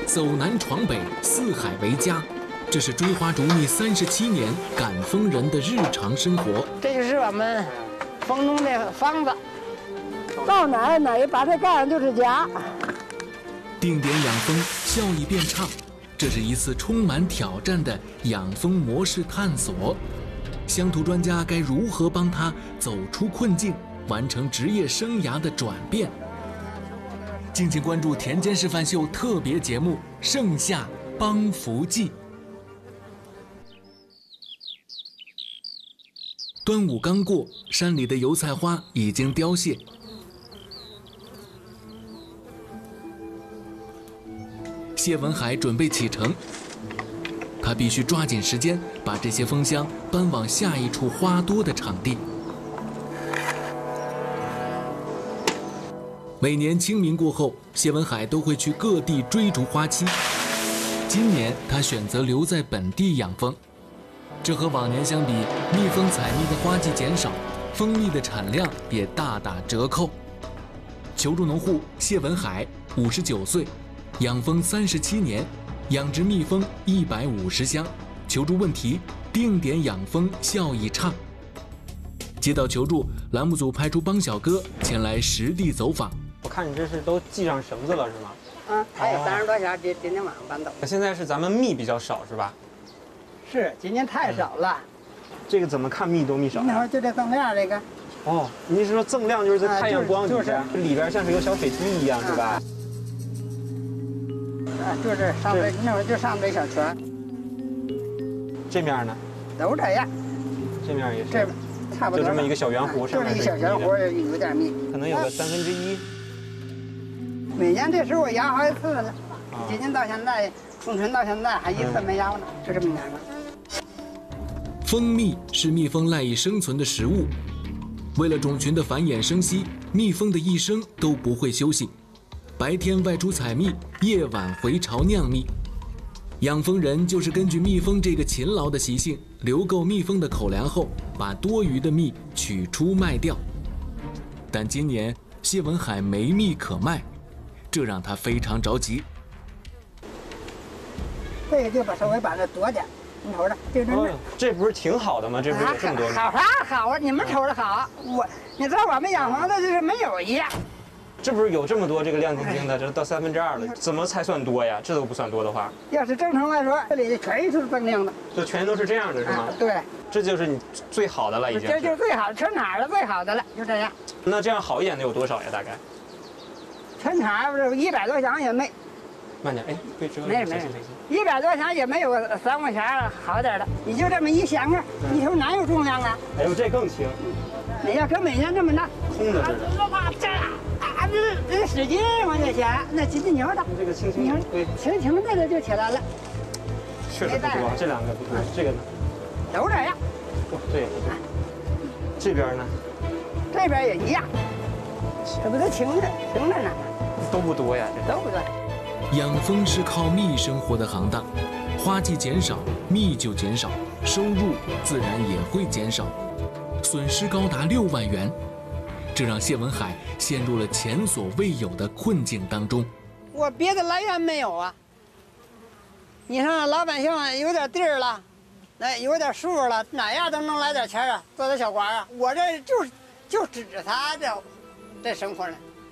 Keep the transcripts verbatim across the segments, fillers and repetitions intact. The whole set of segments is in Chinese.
走南闯北，四海为家，这是追花逐蜜三十七年赶蜂人的日常生活。 这就是我们蜂农的房子，到哪儿哪儿把它盖上就是家。 定点养蜂，效益变差，这是一次充满挑战的养蜂模式探索。乡土专家该如何帮他走出困境，完成职业生涯的转变？敬请关注田间示范秀特别节目《盛夏帮扶记》。端午刚过，山里的油菜花已经凋谢。谢文海准备启程，他必须抓紧时间把这些蜂箱搬往下一处花多的场地。每年清明过后，谢文海都会去各地追逐花期。今年他选择留在本地养蜂，这和往年相比，蜜蜂采蜜的花季减少，蜂蜜的产量也大打折扣。求助农户谢文海，五十九岁，养蜂三十七年，养殖蜜蜂一百五十箱。求助问题：定点养蜂效益差。接到求助，栏目组派出帮小哥前来实地走访。 我看你这是都系上绳子了是吗？ 嗯，还有三十多箱，今今天晚上搬走。 现在是咱们蜜比较少是吧？ 是，今年太少了。 这个怎么看蜜多蜜少？ 那会儿就这增量这个。 哦，您是说锃亮就是在太阳光底下， 啊就是、 里边像是有小水滴一样，是吧？ 啊，就是上这那会儿就上这小圈。 这面呢？ 都这样。 这面也是。 这差不多。 就这么一个小圆弧，上面就是一小圆弧，有点蜜。 可能有个三分之一。 每年这时候我养好几次了，今年到现在，从春到现在还一次没养呢，就这么两个。 蜂蜜是蜜蜂赖以生存的食物，为了种群的繁衍生息，蜜蜂的一生都不会休息，白天外出采蜜，夜晚回巢酿蜜。养蜂人就是根据蜜蜂这个勤劳的习性，留够蜜蜂的口粮后，把多余的蜜取出卖掉。但今年谢文海没蜜可卖，这让他非常着急。 这个就把稍微把这多点，你瞅着，就这、 哦。这不是挺好的吗？这不是有这么多蜜？ 好啥好啊？你们瞅着好，我你知道我们养蜂的就是没有一样。 这不是有这么多这个亮晶晶的，这到三分之二了，怎么才算多呀？这都不算多的话， 要是正常来说，这里全是锃亮的， 就全都是这样的，是吗？ 啊、对， 这就是你最好的了，已经。 这就是最好的，全场的最好的了，就这样。 那这样好一点的有多少呀？大概？ 全场不是一百多箱也没。 慢点，哎，别折。 没没一百多箱也没有个三块钱好点的，你就这么一箱啊，你说哪有重量啊？ 哎呦，这更轻。 你要跟每年这么拿， 空的这个。 这啊，这这使劲往下下，那紧紧扭的。 这个轻轻， 你看，轻轻的的就起来了。 确实不多，这两个不多，这个呢？ 都这样。 哇，这也不多。这边呢？ 这边也一样。这不都轻着轻着呢？ 都不多呀， 这都不多。 养蜂是靠蜜生活的行当，花季减少，蜜就减少，收入自然也会减少，损失高达六万元，这让谢文海陷入了前所未有的困境当中。 我别的来源没有啊，你看老百姓有点地儿了，那有点树了，哪样都能来点钱啊，做点小官啊。我这就是就指着他这这生活呢。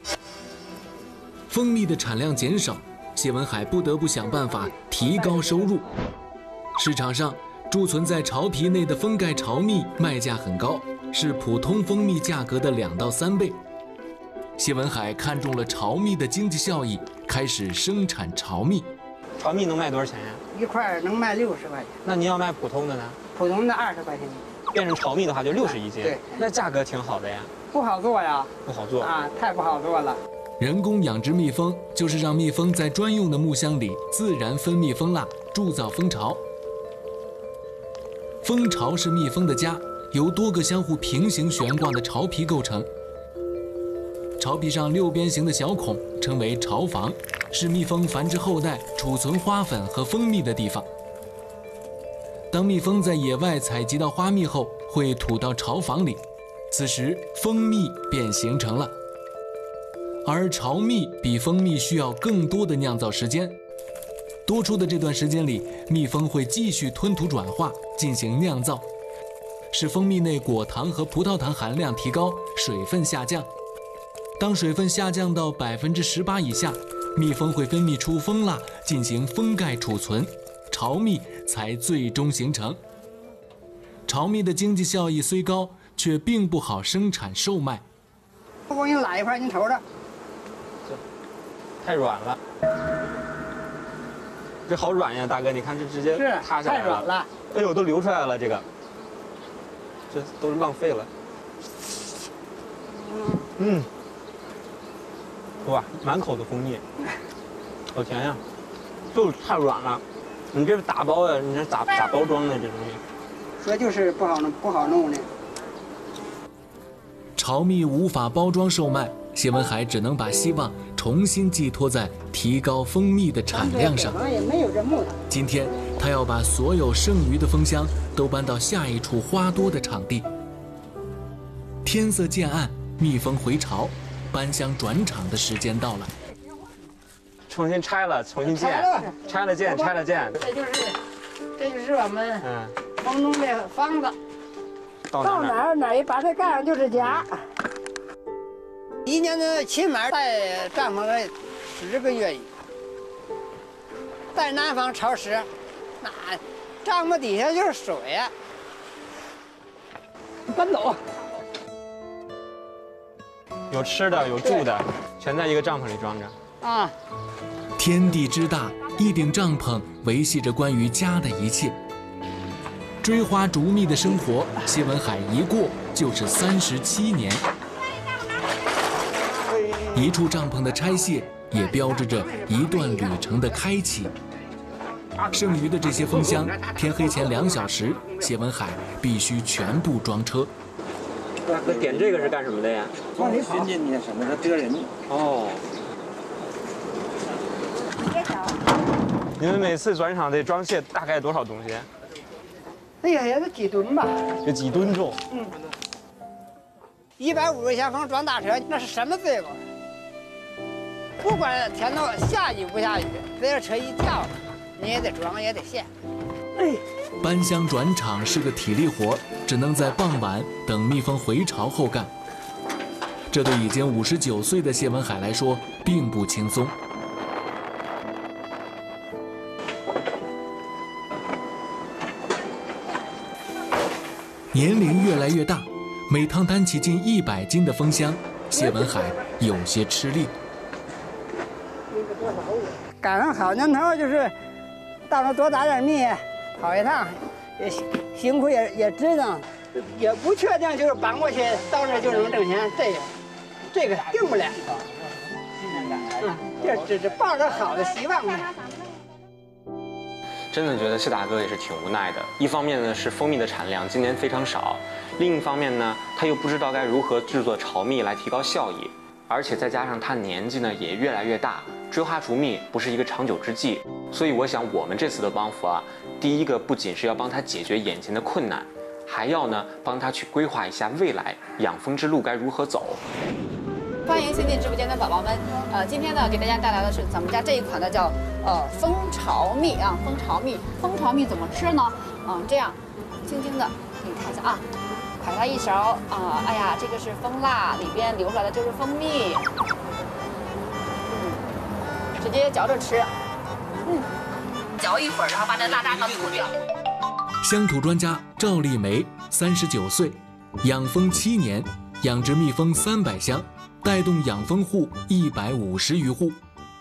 蜂蜜的产量减少，谢文海不得不想办法提高收入。市场上贮存在巢皮内的蜂盖巢蜜卖价很高，是普通蜂蜜价格的两到三倍。谢文海看中了巢蜜的经济效益，开始生产巢蜜。 巢蜜能卖多少钱呀？ 一块能卖六十块钱。 那您要卖普通的呢？ 普通的二十块钱。 变成巢蜜的话就六十一斤。 对， 那价格挺好的呀。 不好做呀。 不好做啊，太不好做了。 人工养殖蜜蜂就是让蜜蜂在专用的木箱里自然分泌蜂蜡，铸造蜂巢。蜂巢是蜜蜂的家，由多个相互平行悬挂的巢皮构成。巢皮上六边形的小孔称为巢房，是蜜蜂繁殖后代、储存花粉和蜂蜜的地方。当蜜蜂在野外采集到花蜜后，会吐到巢房里，此时蜂蜜便形成了。而巢蜜比蜂蜜需要更多的酿造时间， 多出的这段时间里，蜜蜂会继续吞吐转化，进行酿造，使蜂蜜内果糖和葡萄糖含量提高，水分下降。当水分下降到百分之十八以下，蜜蜂会分泌出蜂蜡进行封盖储存，巢蜜才最终形成。巢蜜的经济效益虽高，却并不好生产售卖。 我给你拉一块，你瞅瞅， 太软了。这好软呀，大哥，你看这直接是塌下来太软了。 哎呦，都流出来了，这个，这都是浪费了。嗯，哇，满口的蜂蜜，好甜呀，就是太软了。你这是打包呀？你这咋咋包装的这东西？ 说就是不好弄，不好弄的。 巢蜜无法包装售卖，谢文海只能把希望重新寄托在提高蜂蜜的产量上。 也没有这木头。 今天，他要把所有剩余的蜂箱都搬到下一处花多的场地。天色渐暗，蜜蜂回巢，搬箱转场的时间到了。 重新拆了，重新建，拆了建，拆了建。 这就是，这就是我们嗯蜂农的房子。 到到哪儿哪儿一把它盖上就是家。一年的起码在帐篷里十个月，在南方潮湿，那帐篷底下就是水。搬走。 有吃的，有住的，全在一个帐篷里装着。 啊。 天地之大，一顶帐篷维系着关于家的一切。追花逐蜜的生活，谢文海一过就是三十七年。一处帐篷的拆卸，也标志着一段旅程的开启。剩余的这些蜂箱，天黑前两小时，谢文海必须全部装车。 那点这个是干什么的呀？ 往里寻进去，省得它蜇人。 哦。你们每次转场得装卸大概多少东西？ 哎呀，也得几吨吧？ 有几吨重？ 嗯。一百五十箱蜂装大车，那是什么罪过？不管天头下雨不下雨，只要车一叫，你也得装，也得卸。哎。 搬箱转场是个体力活，只能在傍晚等蜜蜂回巢后干。这对已经五十九岁的谢文海来说并不轻松。年龄越来越大，每趟担起近一百斤的蜂箱，谢文海有些吃力。 赶上好年头，就是到那多打点蜜，跑一趟，也辛苦也也值当，也不确定就是绑过去到这就能挣钱，这个这个定不了。嗯，这这这抱着好的希望呢。 真的觉得谢大哥也是挺无奈的。一方面呢是蜂蜜的产量今年非常少，另一方面呢他又不知道该如何制作巢蜜来提高效益，而且再加上他年纪呢也越来越大，追花逐蜜不是一个长久之计。所以我想我们这次的帮扶啊，第一个不仅是要帮他解决眼前的困难，还要呢帮他去规划一下未来养蜂之路该如何走。 欢迎新进直播间的宝宝们，呃，今天呢给大家带来的是咱们家这一款的叫呃蜂巢蜜啊，蜂巢蜜，蜂巢蜜怎么吃呢？嗯，这样，轻轻的给你看一下啊，㧟它一勺啊，哎呀，这个是蜂蜡，里边流出来的就是蜂蜜，嗯，直接嚼着吃，嗯，嚼一会儿，然后把这蜡渣给吐掉。 乡土专家赵丽梅，三十九岁，养蜂七年，养殖蜜蜂三百箱。带动养蜂户一百五十余户，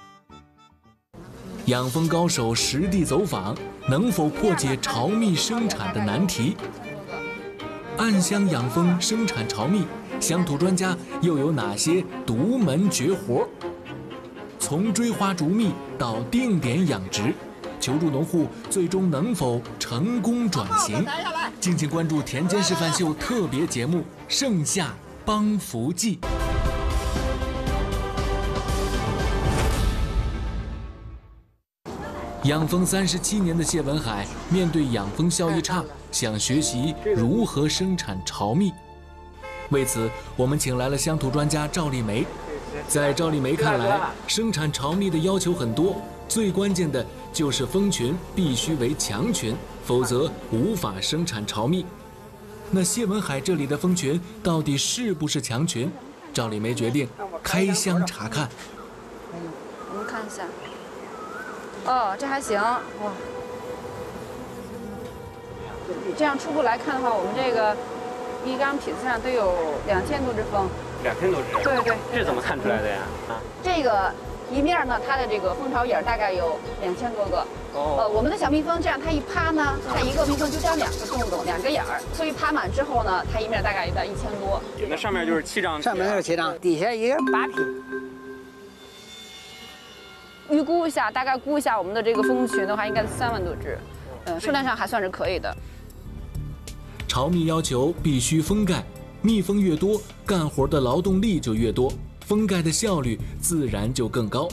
养蜂高手实地走访，能否破解巢蜜生产的难题？暗箱养蜂生产巢蜜，乡土专家又有哪些独门绝活？从追花逐蜜到定点养殖，求助农户最终能否成功转型？敬请关注田间示范秀特别节目《盛夏帮扶记》。养蜂三十七年的谢文海，面对养蜂效益差，想学习如何生产巢蜜。为此，我们请来了乡土专家赵丽梅， 在赵丽梅看来，生产巢蜜的要求很多，最关键的就是蜂群必须为强群，否则无法生产巢蜜。那谢文海这里的蜂群到底是不是强群？赵丽梅决定开箱查看。 我们看一下。哦，这还行哇。这样初步来看的话，我们这个一张坯子上都有两千多只蜂。 两千多只。 对对。 这是怎么看出来的呀？啊， 这个一面呢，它的这个蜂巢眼大概有两千多个。哦。呃，我们的小蜜蜂这样，它一趴呢，它一个蜜蜂就长两个洞洞，两个眼儿，所以趴满之后呢，它一面大概有在一千多。 那上面就是七张。 上面就是七张，底下一个八匹。 预估一下，大概估一下我们的这个蜂群的话，应该是三万多只，嗯，数量上还算是可以的。 巢蜜要求必须封盖，蜜蜂越多，干活的劳动力就越多，封盖的效率自然就更高。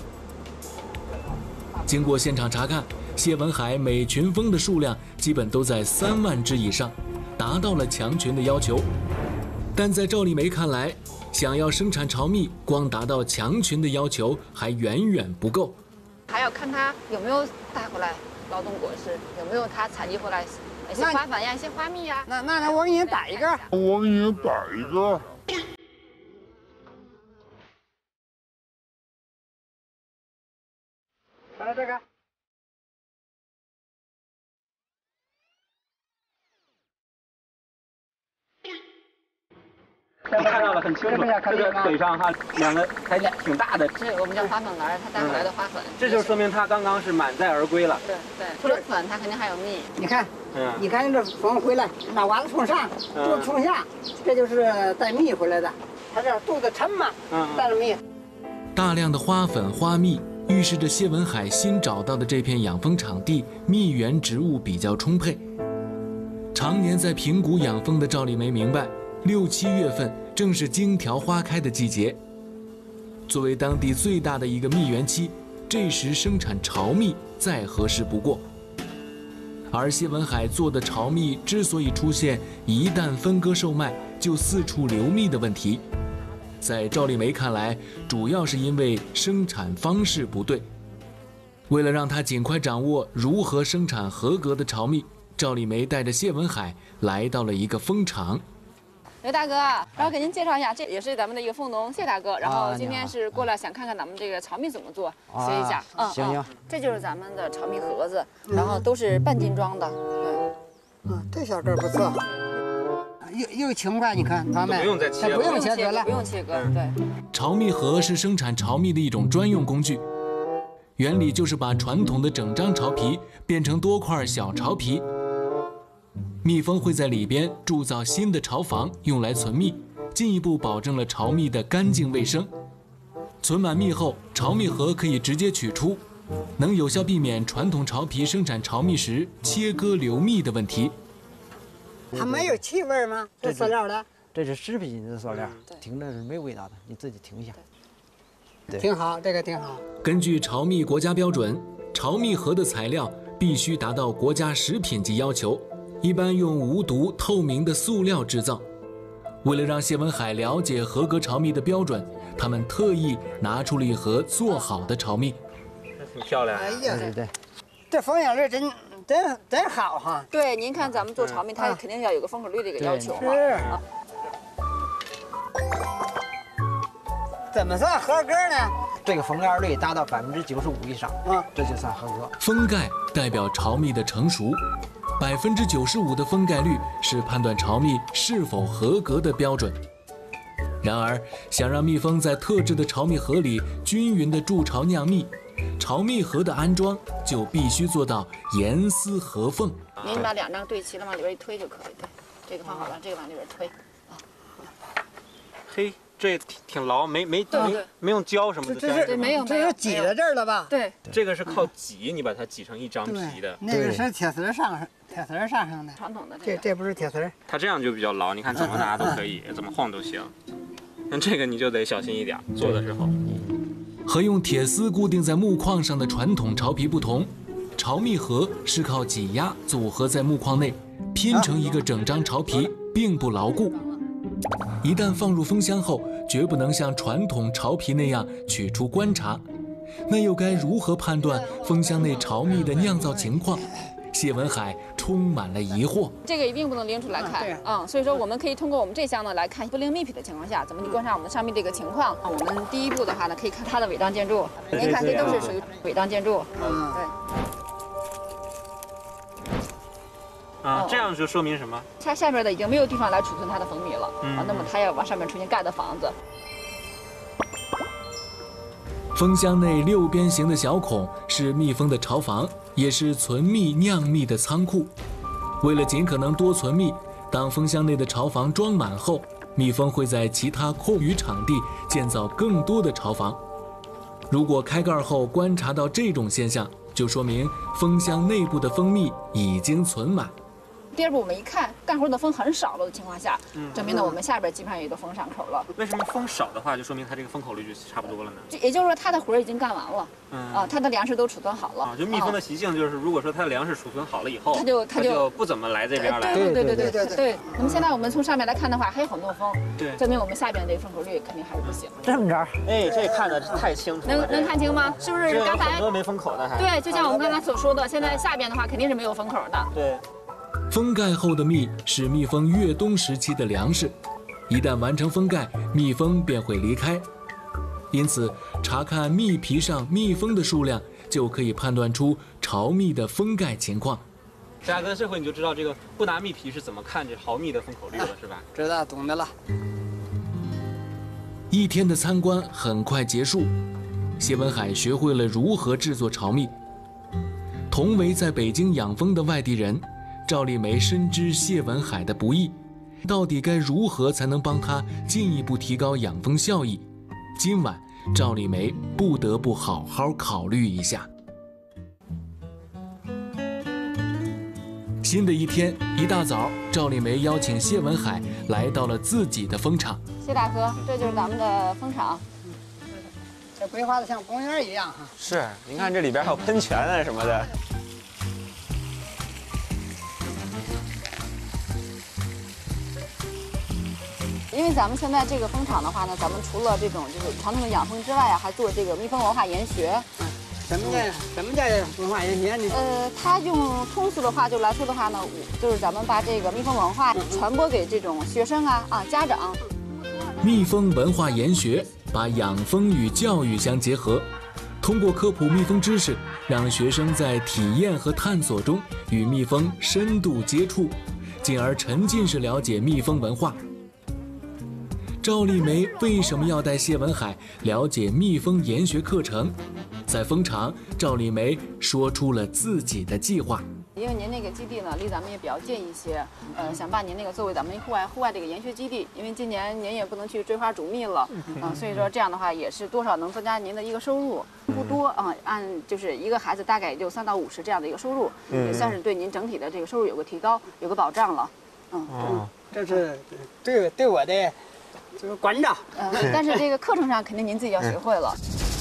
经过现场查看，谢文海每群蜂的数量基本都在三万只以上，达到了强群的要求。但在赵丽梅看来，想要生产巢蜜，光达到强群的要求还远远不够， 还要看它有没有带回来劳动果实，有没有它采集回来一些花粉呀、一些花蜜呀。 那那那我给你打一个， 我给你打一个。 看到这个。 看到了，很清楚。这个腿上哈，两个还挺大的。 这我们叫花粉儿，它带回来的花粉。 这就说明它刚刚是满载而归了。 对对，除了粉，它肯定还有蜜。 你看， 嗯， 你看这蜂回来，那娃子从上，肚子从下，这就是带蜜回来的。它这肚子沉嘛，带着蜜。 大量的花粉、花蜜预示着谢文海新找到的这片养蜂场地蜜源植物比较充沛。常年在平谷养蜂的赵丽梅明白，六七月份正是荆条花开的季节，作为当地最大的一个蜜源期，这时生产巢蜜再合适不过。而谢文海做的巢蜜之所以出现一旦分割售卖就四处流蜜的问题，在赵丽梅看来，主要是因为生产方式不对。为了让他尽快掌握如何生产合格的巢蜜，赵丽梅带着谢文海来到了一个蜂场。 刘大哥，然后给您介绍一下，这也是咱们的一个蜂农谢大哥，然后今天是过来想看看咱们这个巢蜜怎么做，学一下。 嗯，行行， 这就是咱们的巢蜜盒子，然后都是半斤装的。对， 嗯，这小个不错，又又轻快，你看，他们不用再切， 不用切割了， 不用切割。对， 巢蜜盒是生产巢蜜的一种专用工具，原理就是把传统的整张巢皮变成多块小巢皮。蜜蜂会在里边铸造新的巢房，用来存蜜，进一步保证了巢蜜的干净卫生。存满蜜后，巢蜜盒可以直接取出，能有效避免传统巢皮生产巢蜜时切割流蜜的问题。 它没有气味吗？这塑料的？ 这是食品的塑料，听着是没味道的，你自己听一下。 对，挺好，这个挺好。 根据巢蜜国家标准，巢蜜盒的材料必须达到国家食品级要求。一般用无毒透明的塑料制造。为了让谢文海了解合格巢蜜的标准，他们特意拿出了一盒做好的巢蜜。 挺漂亮。 哎呀， 对对， 这风险率真真真好哈。 对，您看咱们做巢蜜，它肯定要有个封口率这个要求嘛。 是。怎么算合格呢？ 这个封盖率达到百分之九十五以上，嗯，这就算合格。 封盖代表巢蜜的成熟。百分之九十五的封盖率是判断巢蜜是否合格的标准。然而，想让蜜蜂在特制的巢蜜盒里均匀地筑巢酿蜜，巢蜜盒的安装就必须做到严丝合缝。 您把两张对齐了，往里边一推就可以。对，这个放好了，这个往里边推。啊， 嘿，这挺挺牢，没没没没用胶什么的。 这是没有， 这是挤在这儿了吧？ 对， 这个是靠挤，你把它挤成一张皮的。 那个是铁丝上铁丝上上的， 传统的这这不是铁丝。 它这样就比较牢，你看怎么拿都可以，怎么晃都行。那这个你就得小心一点，做的时候。 和用铁丝固定在木框上的传统巢皮不同，巢蜜盒是靠挤压组合在木框内，拼成一个整张巢皮，并不牢固。一旦放入蜂箱后， 绝不能像传统巢皮那样取出观察，那又该如何判断蜂箱内巢蜜的酿造情况？谢文海充满了疑惑。 这个一定不能拎出来看，嗯，所以说我们可以通过我们这箱呢来看不拎蜜皮的情况下，怎么去观察我们上面这个情况。我们第一步的话呢，可以看它的违章建筑。您看，这都是属于违章建筑。嗯，对。 啊，这样就说明什么？ 它下面的已经没有地方来储存它的蜂蜜了，啊，那么它要往上面重新盖的房子。 蜂箱内六边形的小孔是蜜蜂的巢房，也是存蜜酿蜜的仓库。为了尽可能多存蜜，当蜂箱内的巢房装满后，蜜蜂会在其他空余场地建造更多的巢房。如果开盖后观察到这种现象，就说明蜂箱内部的蜂蜜已经存满。 第二步，我们一看干活的蜂很少了的情况下，证明呢我们下边基本上也都蜂上口了。 为什么蜂少的话，就说明它这个蜂口率就差不多了呢？ 也就是说，它的活已经干完了， 嗯啊，它的粮食都储存好了。 啊，就蜜蜂的习性就是，如果说它的粮食储存好了以后， 它就它就不怎么来这边来。 对对对对对对对。那么现在我们从上面来看的话，还有很多蜂， 对， 证明我们下边这个蜂口率肯定还是不行。 这么着， 哎，这看的太清楚了。 能能看清吗？是不是刚才很多没封口的还？ 对，就像我们刚才所说的，现在下边的话肯定是没有封口的。 对。 封盖后的蜜是蜜蜂越冬时期的粮食，一旦完成封盖，蜜蜂便会离开。因此，查看蜜皮上蜜蜂的数量，就可以判断出巢蜜的封盖情况。 大哥，这回你就知道这个不拿蜜皮是怎么看这巢蜜的封口率了，是吧？ 知道，懂得了。 一天的参观很快结束，谢文海学会了如何制作巢蜜。同为在北京养蜂的外地人，赵丽梅深知谢文海的不易，到底该如何才能帮他进一步提高养蜂效益？今晚赵丽梅不得不好好考虑一下。新的一天，一大早，赵丽梅邀请谢文海来到了自己的蜂场。 谢大哥，这就是咱们的蜂场。 这规划的像公园一样哈。 是，您看这里边还有喷泉啊什么的。 因为咱们现在这个蜂场的话呢，咱们除了这种就是传统的养蜂之外啊，还做这个蜜蜂文化研学。 嗯，什么叫什么叫文化研学呢？ 呃，它用通俗的话就来说的话呢，就是咱们把这个蜜蜂文化传播给这种学生啊啊家长。 蜜蜂文化研学把养蜂与教育相结合，通过科普蜜蜂知识，让学生在体验和探索中与蜜蜂深度接触，进而沉浸式了解蜜蜂文化。赵丽梅为什么要带谢文海了解蜜蜂研学课程？在蜂场，赵丽梅说出了自己的计划。 因为您那个基地呢，离咱们也比较近一些，呃，想把您那个作为咱们户外户外这个研学基地，因为今年您也不能去追花逐蜜了，嗯、呃，所以说这样的话也是多少能增加您的一个收入，不多啊、呃，按就是一个孩子大概也就三到五十这样的一个收入，嗯、也算是对您整体的这个收入有个提高，有个保障了，嗯， 嗯，这是对对我的这个关照， 嗯、呃，但是这个课程上肯定您自己要学会了。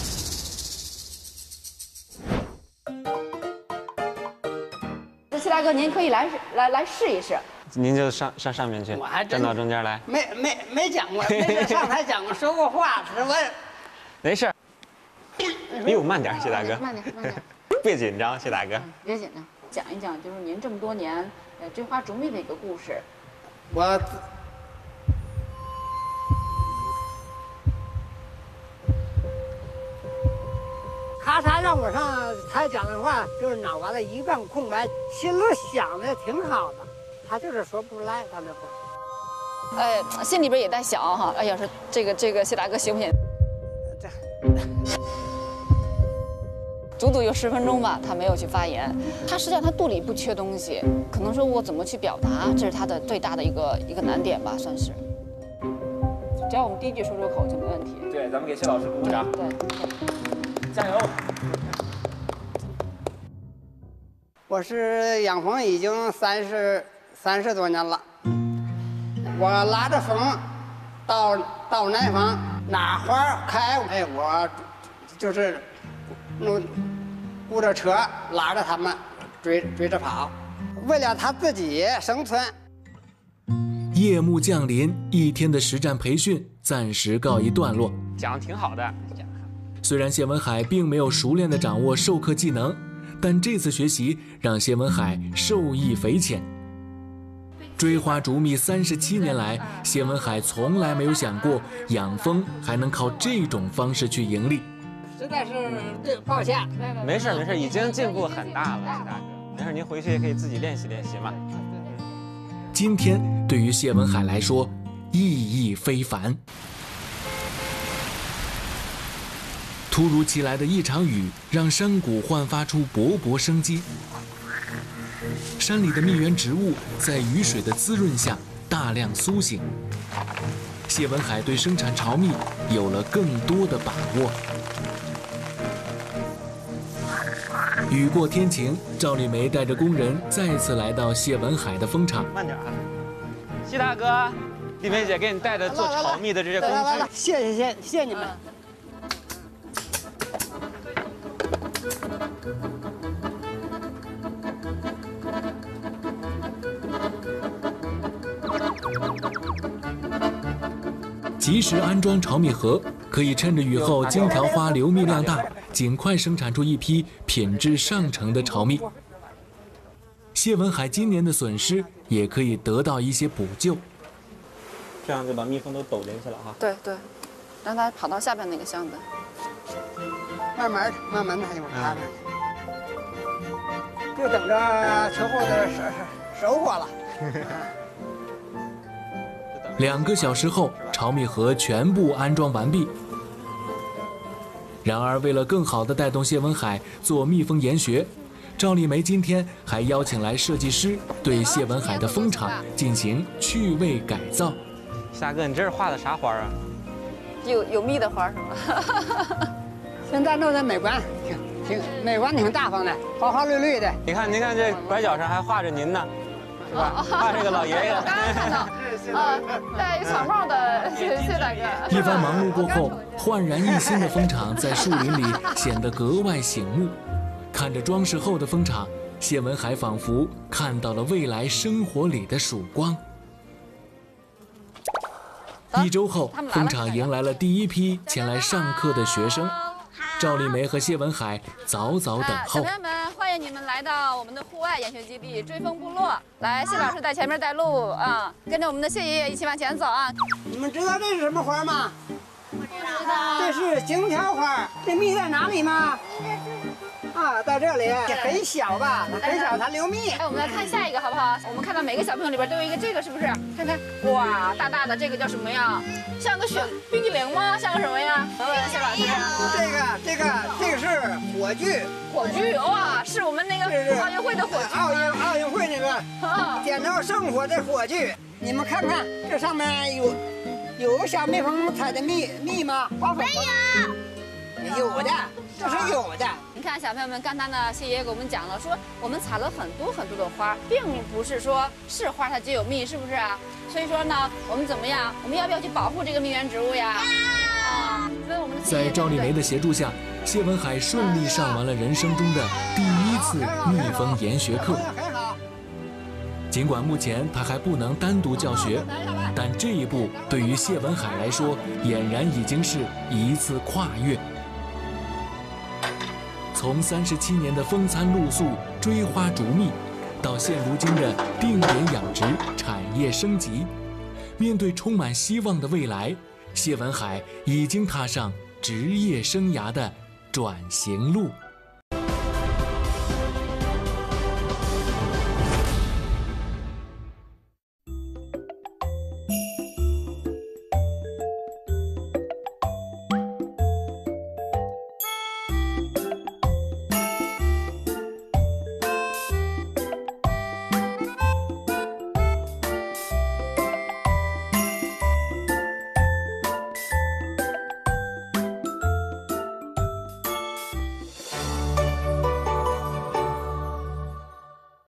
谢大哥，您可以来来来试一试。 您就上上上面去， 我还站到中间来。 没没没讲过，没上台讲过，说过话，是我。 没事。比我慢点，谢大哥。 慢点，慢点。 别紧张，谢大哥。 嗯、别紧张，讲一讲就是您这么多年呃追花逐蜜的一个故事。 我。他他让我上台讲的话，就是脑瓜子一片空白，心里想的挺好的，他就是说不出来，他那话。 哎，心里边也在想哈，哎呀，说这个这个谢大哥行不行？这足足有十分钟吧，他没有去发言。他实际上他肚里不缺东西，可能说我怎么去表达，这是他的最大的一个一个难点吧，算是。只要我们第一句说出口就没问题。 对，咱们给谢老师鼓鼓掌。 对。 加油！ 我是养蜂已经三十三十多年了，我拉着蜂到到南方，哪花开，哎，我就是弄雇着车拉着他们追追着跑，为了他自己生存。 夜幕降临，一天的实战培训暂时告一段落。 讲得挺好的。 虽然谢文海并没有熟练地掌握授课技能，但这次学习让谢文海受益匪浅。追花逐蜜三十七年来，谢文海从来没有想过养蜂还能靠这种方式去盈利。 实在是对抱歉。 没事没事，已经进步很大了，谢大哥。没事，您回去也可以自己练习练习嘛。 今天对于谢文海来说意义非凡。突如其来的一场雨让山谷焕发出勃勃生机，山里的蜜源植物在雨水的滋润下大量苏醒。谢文海对生产巢蜜有了更多的把握。雨过天晴，赵丽梅带着工人再次来到谢文海的蜂场。 慢点啊，谢大哥，丽梅姐给你带的做巢蜜的这些工来来来， 具。 谢谢谢谢谢你们。 及时安装巢蜜盒，可以趁着雨后金条花流蜜量大，尽快生产出一批品质上乘的巢蜜。谢文海今年的损失也可以得到一些补救。 这样就把蜜蜂都抖进去了哈。 对对，让它跑到下边那个箱子。 慢慢的，慢慢的，一会儿看看，就等着秋后的收收获了。 两个小时后，巢蜜盒全部安装完毕。然而，为了更好地带动谢文海做蜜蜂研学，赵丽梅今天还邀请来设计师对谢文海的蜂场进行趣味改造。 谢大哥，你这是画的啥花啊？ 有有蜜的花是吗？ 现在弄的美观，挺挺美观，挺大方的，花花绿绿的。 你看，您看这拐角上还画着您呢，是吧？画这个老爷爷。 我刚刚看到，啊，戴一草帽的谢谢大哥。 一番忙碌过后，焕然一新的蜂场在树林里显得格外醒目。看着装饰后的蜂场，谢文海仿佛看到了未来生活里的曙光。一周后，蜂场迎来了第一批前来上课的学生。赵丽梅和谢文海早早等候。 小朋友们，欢迎你们来到我们的户外研学基地追风部落。来，谢老师在前面带路啊，跟着我们的谢爷爷一起往前走啊。 你们知道这是什么花吗？ 不知道。 这是荆条花。这蜜在哪里吗？啊，在这里，很小吧？很小，它流蜜。 哎，我们来看下一个好不好？我们看到每个小朋友里边都有一个这个，是不是？看看，哇，大大的这个叫什么呀？像个雪冰激凌吗？像个什么呀？问问谢老师。 这个，这个，这个是火炬。 火炬，哇，是我们那个奥运会的火炬。 奥运奥运会那个点着圣火的火炬。你们看看，这上面有有小蜜蜂采的蜜蜜吗？花粉没有。有的，这是有的。 你看，小朋友们，刚才呢，谢爷爷给我们讲了，说我们采了很多很多的花，并不是说是花它就有蜜，是不是啊？所以说呢，我们怎么样？我们要不要去保护这个蜜源植物呀？啊！所以我们的在赵丽梅的协助下，谢文海顺利上完了人生中的第一次蜜蜂研学课。尽管目前他还不能单独教学，但这一步对于谢文海来说，俨然已经是一次跨越。从三十七年的风餐露宿、追花逐蜜，到现如今的定点养殖、产业升级，面对充满希望的未来，谢文海已经踏上职业生涯的转型路。